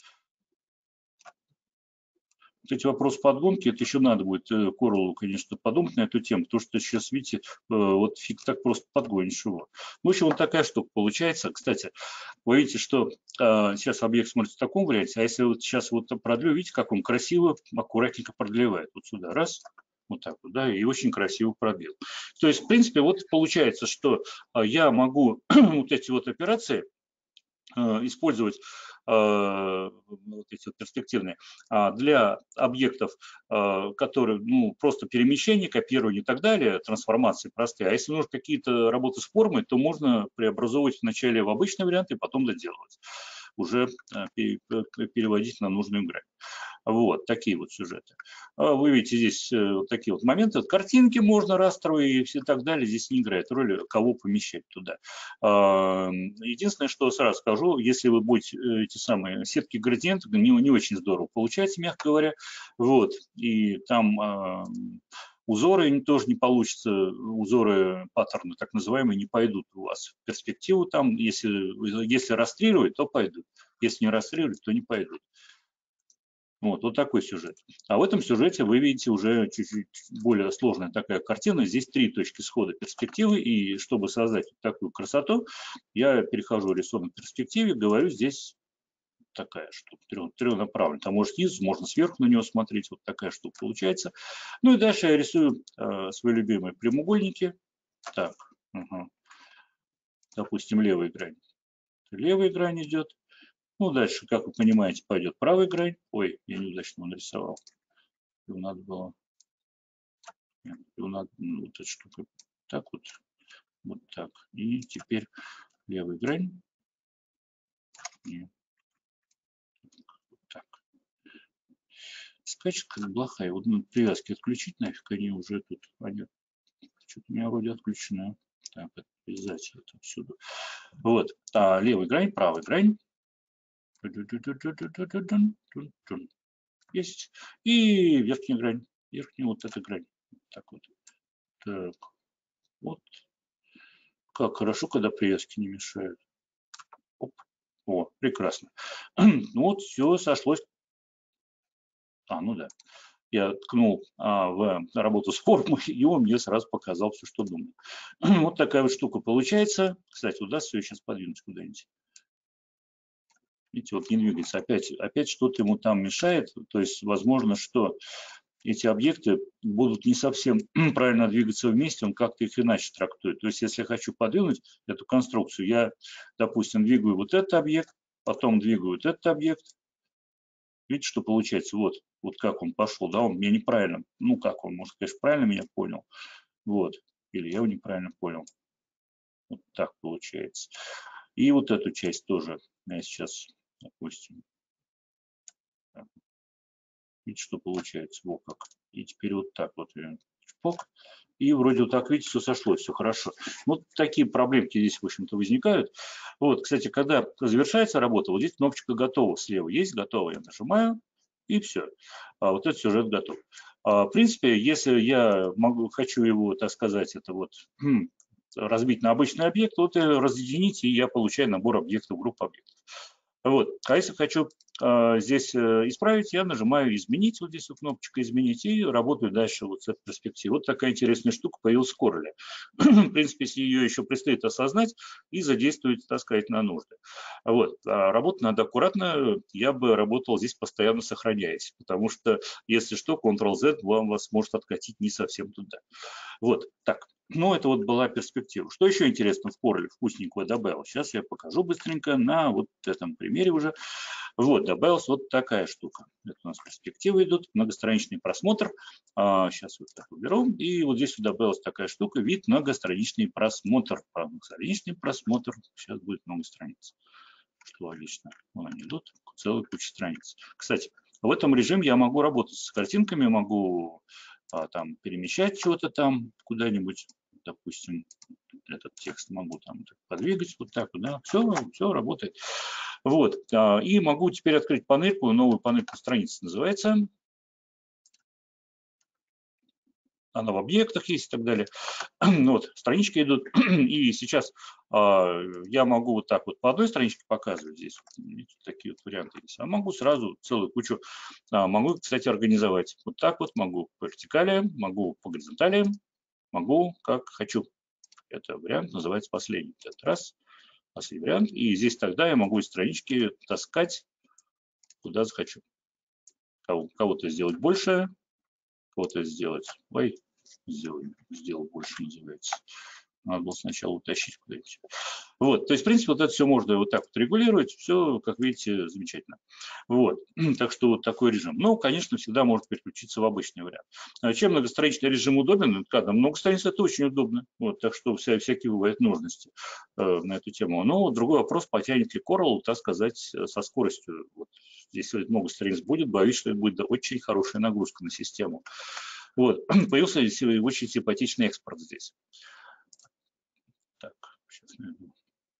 Вот эти вопросы подгонки, это еще надо будет Корлу, конечно, подумать на эту тему, потому что сейчас, видите, вот фиг так просто подгонишь его. В общем, вот такая штука получается. Кстати, вы видите, что а, сейчас объект смотрится в таком варианте, а если вот сейчас вот продлю, видите, как он красиво, аккуратненько продлевает. Вот сюда, раз, вот так вот, да, и очень красиво пробил. То есть, в принципе, вот получается, что я могу вот эти вот операции использовать вот эти вот перспективные для объектов, которые, ну, просто перемещение, копирование и так далее, трансформации простые. А если нужны какие-то работы с формой, то можно преобразовывать вначале в обычный вариант и потом доделывать, уже переводить на нужную грань. Вот такие вот сюжеты. Вы видите здесь вот такие вот моменты. Картинки можно растровые и все так далее. Здесь не играет роли, кого помещать туда. Единственное, что сразу скажу, если вы будете эти самые сетки градиентов, не, не очень здорово получается, мягко говоря. Вот. И там узоры тоже не получится, узоры паттерны так называемые не пойдут у вас в перспективу там. Если, если растрировать, то пойдут. Если не растрировать, то не пойдут. Вот, вот такой сюжет. А в этом сюжете вы видите уже чуть-чуть более сложная такая картина. Здесь три точки схода перспективы. И чтобы создать такую красоту, я перехожу в рисунок перспективе, говорю, здесь такая штука, трехнаправленная. Там может снизу, можно сверху на него смотреть. Вот такая штука получается. Ну и дальше я рисую э, свои любимые прямоугольники. Так, угу. Допустим, левая грань. Левая грань идет. Ну, дальше, как вы понимаете, пойдет правая грань. Ой, я неудачно его нарисовал. Его надо было... Его надо... Ну, вот эта штука. Так вот. Вот так. И теперь левая грань. И вот так. Скачет как плохая. Вот ну, привязки отключить нафиг, они уже тут... Они... Что-то у меня вроде отключено. Так, отвязать это отсюда. Вот. А левая грань, правая грань. Есть. И верхняя грань. Верхняя вот эта грань. Так вот. Так. Вот. Как хорошо, когда привязки не мешают. Оп. О, прекрасно. Ну вот, все сошлось. А, ну да. Я ткнул а, в работу с формой, и он мне сразу показал все, что думаю. Вот такая вот штука получается. Кстати, удастся ее сейчас подвинуть куда-нибудь. Видите, вот не двигается. Опять, опять что-то ему там мешает. То есть, возможно, что эти объекты будут не совсем правильно двигаться вместе, он как-то их иначе трактует. То есть, если я хочу подвинуть эту конструкцию, я, допустим, двигаю вот этот объект, потом двигаю вот этот объект. Видите, что получается? Вот, вот как он пошел, да, он меня неправильно, ну как он, может, конечно, правильно меня понял, вот, или я его неправильно понял. Вот так получается. И вот эту часть тоже я сейчас, допустим, видите, что получается, вот как. И теперь вот так вот, чпок, и вроде вот так, видите, все сошлось, все хорошо. Вот такие проблемки здесь, в общем-то, возникают. Вот, кстати, когда завершается работа, вот здесь кнопочка «Готово» слева есть, «Готово», я нажимаю, и все. А вот этот сюжет готов. А, в принципе, если я могу, хочу его, так сказать, это вот разбить на обычный объект, вот разъединить, и я получаю набор объектов, группу объектов. Вот. А если хочу э, здесь э, исправить, я нажимаю «Изменить», вот здесь вот кнопочка «Изменить», и работаю дальше вот с этой перспективы. Вот такая интересная штука появилась в Corel. В принципе, если ее еще предстоит осознать и задействовать, так сказать, на нужды. Вот. А работать надо аккуратно, я бы работал здесь постоянно сохраняясь, потому что, если что, контрол-зет вам вас может откатить не совсем туда. Вот, так. Ну, это вот была перспектива. Что еще интересно в Corel, вкусненького добавил? Сейчас я покажу быстренько на вот этом примере уже. Вот, добавилась вот такая штука. Это у нас перспективы идут, многостраничный просмотр. А, сейчас вот так уберу. И вот здесь вот добавилась такая штука, вид многостраничный просмотр. Многостраничный просмотр. Сейчас будет много страниц. Что логично. Вон они идут, целая куча страниц. Кстати, в этом режиме я могу работать с картинками, могу а, там перемещать что-то там куда-нибудь, допустим, этот текст могу там подвигать вот так вот, да, все, все работает. Вот, а, и могу теперь открыть панельку, новую панельку страниц называется. Она в объектах есть и так далее. Вот, странички идут, и сейчас а, я могу вот так вот по одной страничке показывать здесь, видите, такие вот варианты есть, а могу сразу целую кучу, а, могу, кстати, организовать. Вот так вот могу по вертикали, могу по горизонтали, могу как хочу. Это вариант называется последний. Это раз, последний вариант, и здесь тогда я могу из странички таскать куда захочу. Кого-то сделать больше, кого-то сделать, ой, сделал, сделал больше, называется. Надо было сначала утащить куда-нибудь. Вот, то есть, в принципе, вот это все можно вот так вот регулировать, все, как видите, замечательно. Вот, так что вот такой режим. Ну, конечно, всегда может переключиться в обычный вариант. Чем многостраничный режим удобен? Когда много страниц, это очень удобно. Вот, так что вся, всякие бывают нужности э, на эту тему. Но другой вопрос, потянет ли Coral, так сказать, со скоростью. Вот, если много страниц будет, боюсь, что это будет очень хорошая нагрузка на систему. Вот, появился очень симпатичный экспорт здесь. Так, сейчас найду.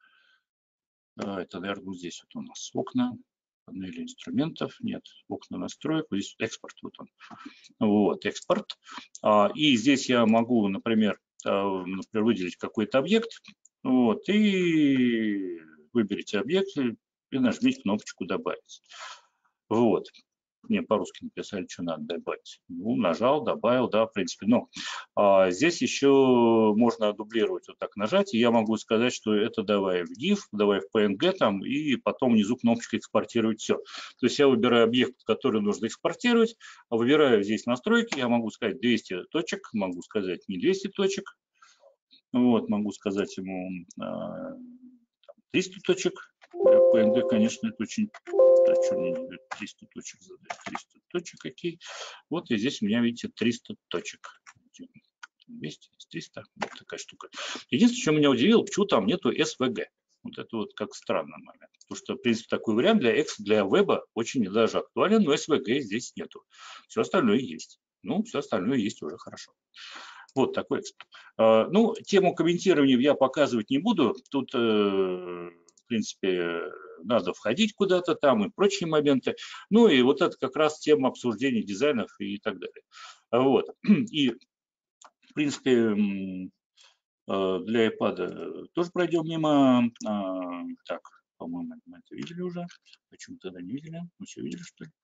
Это, наверное, здесь вот у нас окна, панели инструментов. Нет, окна настроек. Здесь экспорт, вот он. Вот, экспорт. И здесь я могу, например, например выделить какой-то объект. Вот, и выберите объект и нажмите кнопочку «Добавить». Вот. Мне по-русски написали, что надо добавить. Ну, нажал, добавил, да, в принципе. Но а, здесь еще можно дублировать, вот так нажать, и я могу сказать, что это давай в гиф, давай в пи эн джи, там, и потом внизу кнопочка «Экспортировать все». То есть я выбираю объект, который нужно экспортировать, выбираю здесь настройки, я могу сказать двести точек, могу сказать не двести точек, вот, могу сказать ему а, триста точек. Для пи эн джи, конечно, это очень... Да, что мне не дает триста точек задать? триста точек, окей. Вот и здесь у меня, видите, триста точек. двести, триста, вот такая штука. Единственное, что меня удивило, почему там нету эс ви джи. Вот это вот как странный момент. Потому что, в принципе, такой вариант для, для веба очень даже актуален, но эс ви джи здесь нету. Все остальное есть. Ну, все остальное есть уже хорошо. Вот такой экспорт. Ну, тему комментирования я показывать не буду. Тут, в принципе, надо входить куда-то там и прочие моменты. Ну, и вот это как раз тема обсуждения дизайнов и так далее. Вот. И, в принципе, для iPad тоже пройдем мимо. Так, по-моему, мы это видели уже. Почему тогда не видели? Мы все видели, что ли?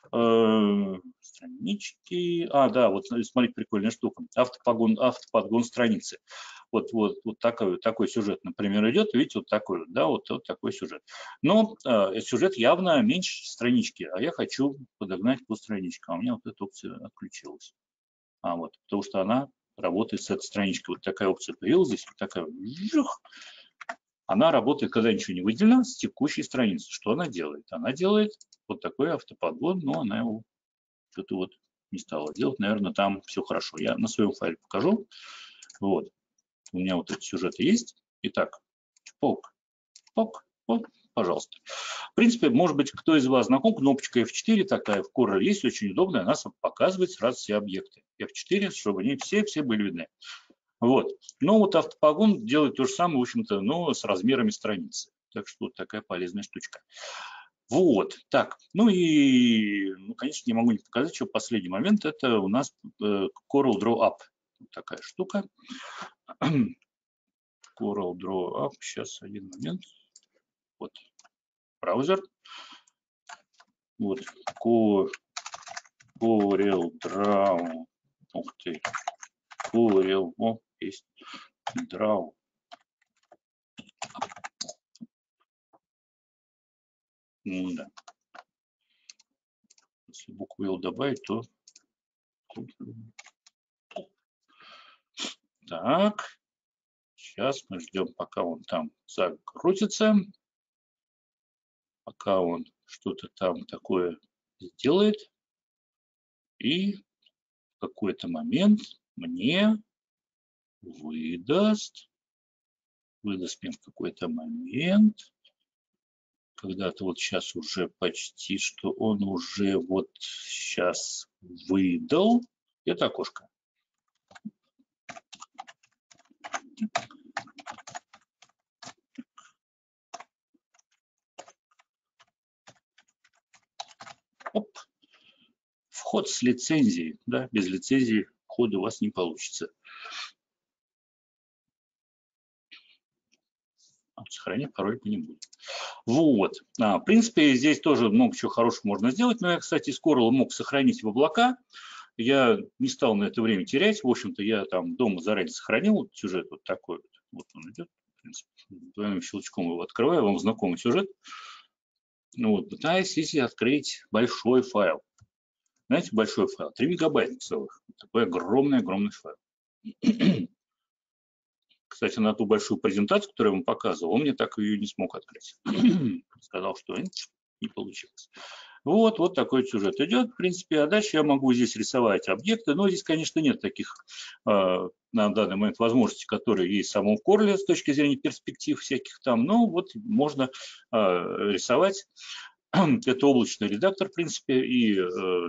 Странички. А, да, вот смотрите, прикольная штука. Автоподгон, автоподгон страницы. Вот, вот, вот такой, такой сюжет, например, идет. Видите, вот такой, да, вот, вот такой сюжет. Но э, сюжет явно меньше странички, а я хочу подогнать по страничкам. У меня вот эта опция отключилась. А вот, потому что она работает с этой страничкой. Вот такая опция появилась здесь, вот такая. Она работает, когда ничего не выделено, с текущей страницы. Что она делает? Она делает вот такой автоподгон, но она его что-то вот не стала делать. Наверное, там все хорошо. Я на своем файле покажу. Вот. У меня вот эти сюжеты есть. Итак, пок, пок, пок, пожалуйста. В принципе, может быть, кто из вас знаком, кнопочка эф четыре такая в Coral есть, очень удобная. Она показывает сразу все объекты. эф четыре, чтобы они все-все были видны. Вот. Но вот автоподгон делает то же самое, в общем-то, но с размерами страницы. Так что вот такая полезная штучка. Вот, так, ну и, ну, конечно, не могу не показать, что последний момент, это у нас Coral Draw Up. Вот такая штука. Coral Draw Up, сейчас один момент. Вот, браузер. Вот, Coral Draw, ух ты, Coral, о, есть, Draw. Ну да. Если букву L добавить, то... Так. Сейчас мы ждем, пока он там закрутится. Пока он что-то там такое сделает, и в какой-то момент мне выдаст, выдаст мне в какой-то момент, когда-то вот сейчас уже почти, что он уже вот сейчас выдал это окошко. Оп. Вход с лицензией, да, без лицензии входа у вас не получится. Сохранить пароль не будет. Вот. А, в принципе, здесь тоже много чего хорошего можно сделать. Но я, кстати, из Coral мог сохранить в облака. Я не стал на это время терять. В общем-то, я там дома заранее сохранил сюжет вот такой вот. Вот он идет. В принципе, двойным щелчком его открываю. Вам знакомый сюжет. Ну, вот, пытаюсь здесь открыть большой файл. Знаете, большой файл. три мегабайта целых. Такой огромный-огромный файл. Кстати, на ту большую презентацию, которую я вам показывал, он мне так ее не смог открыть. Сказал, что не получилось. Вот, вот такой сюжет идет, в принципе. А дальше я могу здесь рисовать объекты. Но здесь, конечно, нет таких э, на данный момент возможностей, которые есть в самом Coral с точки зрения перспектив всяких там. Но вот можно э, рисовать. Это облачный редактор, в принципе, и э,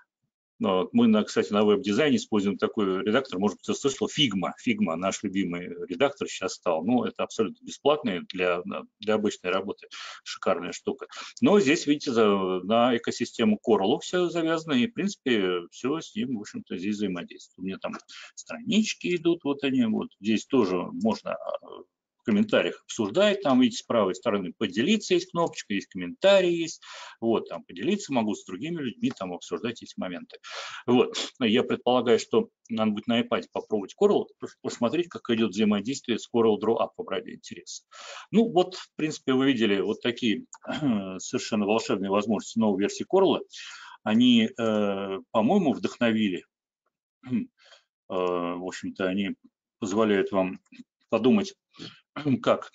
мы, кстати, на веб-дизайне используем такой редактор, может быть, кто слышал, Figma. Figma, наш любимый редактор сейчас стал. Ну, это абсолютно бесплатный для, для обычной работы. Шикарная штука. Но здесь, видите, на экосистему Coral все завязано, и, в принципе, все с ним, в общем-то, здесь взаимодействует. У меня там странички идут, вот они, вот здесь тоже можно в комментариях обсуждать, там, видите, с правой стороны поделиться есть кнопочка, есть комментарии есть, вот, там, поделиться могу с другими людьми, там, обсуждать эти моменты. Вот, я предполагаю, что надо будет на iPad попробовать Coral, посмотреть, как идет взаимодействие с Coral Draw Up ради интереса. Ну, вот, в принципе, вы видели вот такие совершенно волшебные возможности новой версии Coral. Они, э, по-моему, вдохновили, э, в общем-то, они позволяют вам подумать, как.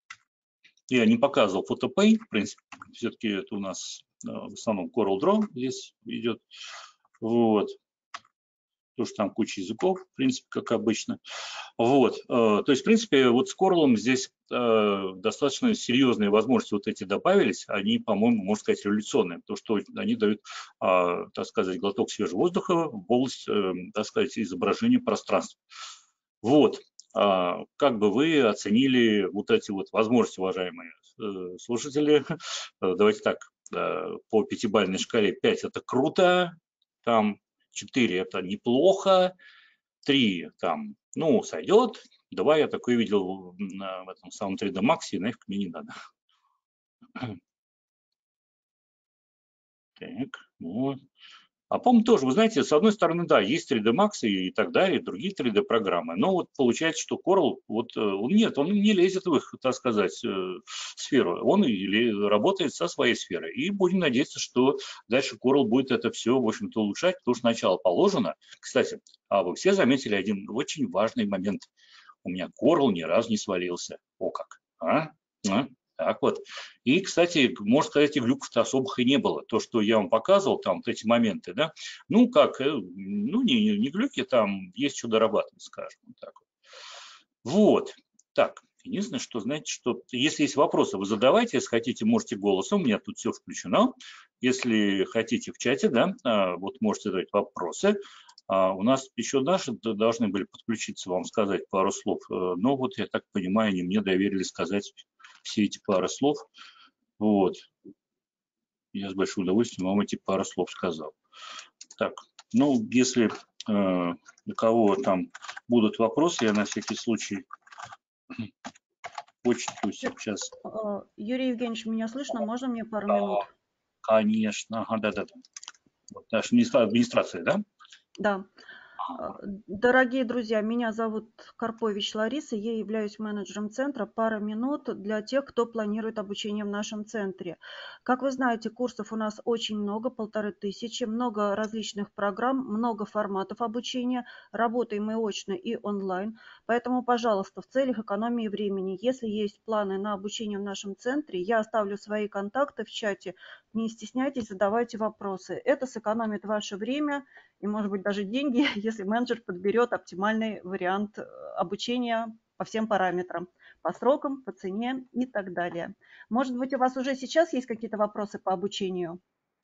Я не показывал PhotoPay, в принципе, все-таки это у нас в основном Coral Draw здесь идет. Вот. Потому что там куча языков, в принципе, как обычно. Вот. То есть, в принципе, вот с Coral здесь достаточно серьезные возможности вот эти добавились. Они, по-моему, можно сказать, революционные, потому что они дают, так сказать, глоток свежего воздуха в область, так сказать, изображения пространства. Вот. Как бы вы оценили вот эти вот возможности, уважаемые слушатели? Давайте так, по пятибалльной шкале пять – это круто, там четыре – это неплохо, три там, ну, сойдет, два я такой видел в этом самом три дэ Max, и нафиг мне не надо. Так, вот. А по-моему, тоже, вы знаете, с одной стороны, да, есть три дэ Max и так далее, другие три дэ программы, но вот получается, что Coral, вот он нет, он не лезет в их, так сказать, сферу, он и работает со своей сферой. И будем надеяться, что дальше Coral будет это все, в общем-то, улучшать, потому что начало положено. Кстати, а вы все заметили один очень важный момент. У меня Coral ни разу не свалился. О как, а? а? Так вот. И, кстати, можно сказать, и глюков-то особых и не было. То, что я вам показывал, там вот эти моменты, да, ну, как, ну, не, не глюки, там есть что дорабатывать, скажем. Так вот. Вот. Так, единственное, что, знаете, что если есть вопросы, вы задавайте, если хотите, можете голосом, у меня тут все включено. Если хотите в чате, да, вот можете задать вопросы. У нас еще наши должны были подключиться, вам сказать пару слов, но вот, я так понимаю, они мне доверили сказать все эти пары слов. Вот. Я с большим удовольствием вам эти пару слов сказал. Так, ну, если э, у кого там будут вопросы, я на всякий случай почту сейчас. Юрий Евгеньевич, меня слышно? Можно мне пару минут? Конечно, ага, да-да-да. Вот наша администрация, да? Да. Дорогие друзья, меня зовут Карпович Лариса, я являюсь менеджером центра. Пара минут для тех, кто планирует обучение в нашем центре. Как вы знаете, курсов у нас очень много, полторы тысячи, много различных программ, много форматов обучения. Работаем мы очно и онлайн. Поэтому, пожалуйста, в целях экономии времени, если есть планы на обучение в нашем центре, я оставлю свои контакты в чате. Не стесняйтесь, задавайте вопросы. Это сэкономит ваше время и, может быть, даже деньги, если менеджер подберет оптимальный вариант обучения по всем параметрам, по срокам, по цене и так далее. Может быть, у вас уже сейчас есть какие-то вопросы по обучению?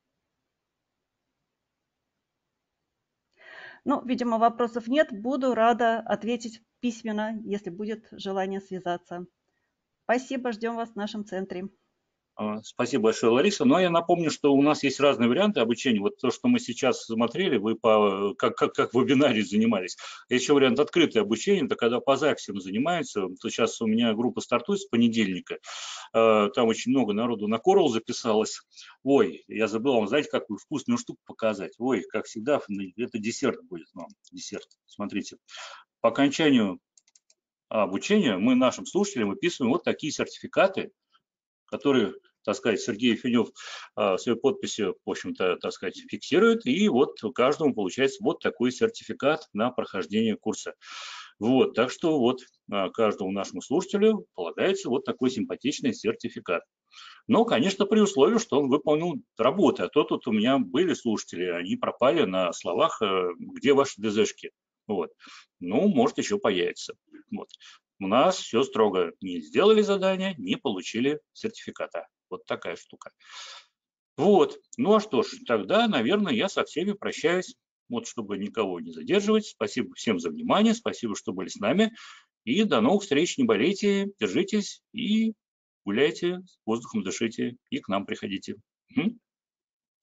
Ну, видимо, вопросов нет. Буду рада ответить письменно, если будет желание связаться. Спасибо, ждем вас в нашем центре. Спасибо большое, Лариса. Но я напомню, что у нас есть разные варианты обучения. Вот то, что мы сейчас смотрели, вы по, как, как, как в вебинаре занимались. Есть еще вариант открытое обучение, это когда по записям занимаются. То сейчас у меня группа стартует с понедельника. Там очень много народу на Coral записалось. Ой, я забыл вам, знаете, какую вкусную штуку показать. Ой, как всегда, это десерт будет вам. Десерт. Смотрите. По окончанию обучения мы нашим слушателям выписываем вот такие сертификаты, которые, так сказать, Сергей Финев а, своей подписью, в общем-то, так сказать, фиксирует, и вот каждому получается вот такой сертификат на прохождение курса. Вот, так что вот а, каждому нашему слушателю полагается вот такой симпатичный сертификат. Но, конечно, при условии, что он выполнил работу. А то тут у меня были слушатели, они пропали на словах, где ваши ДЗшки. Вот. Ну, может, еще появится. Вот. У нас все строго. Не сделали задание, не получили сертификата. Вот такая штука. Вот. Ну, а что ж, тогда, наверное, я со всеми прощаюсь. Вот, чтобы никого не задерживать. Спасибо всем за внимание. Спасибо, что были с нами. И до новых встреч. Не болейте, держитесь и гуляйте, воздухом дышите и к нам приходите. Угу.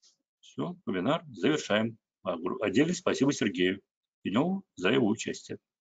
Все, вебинар завершаем. Отдельно спасибо Сергею Финеву за его участие.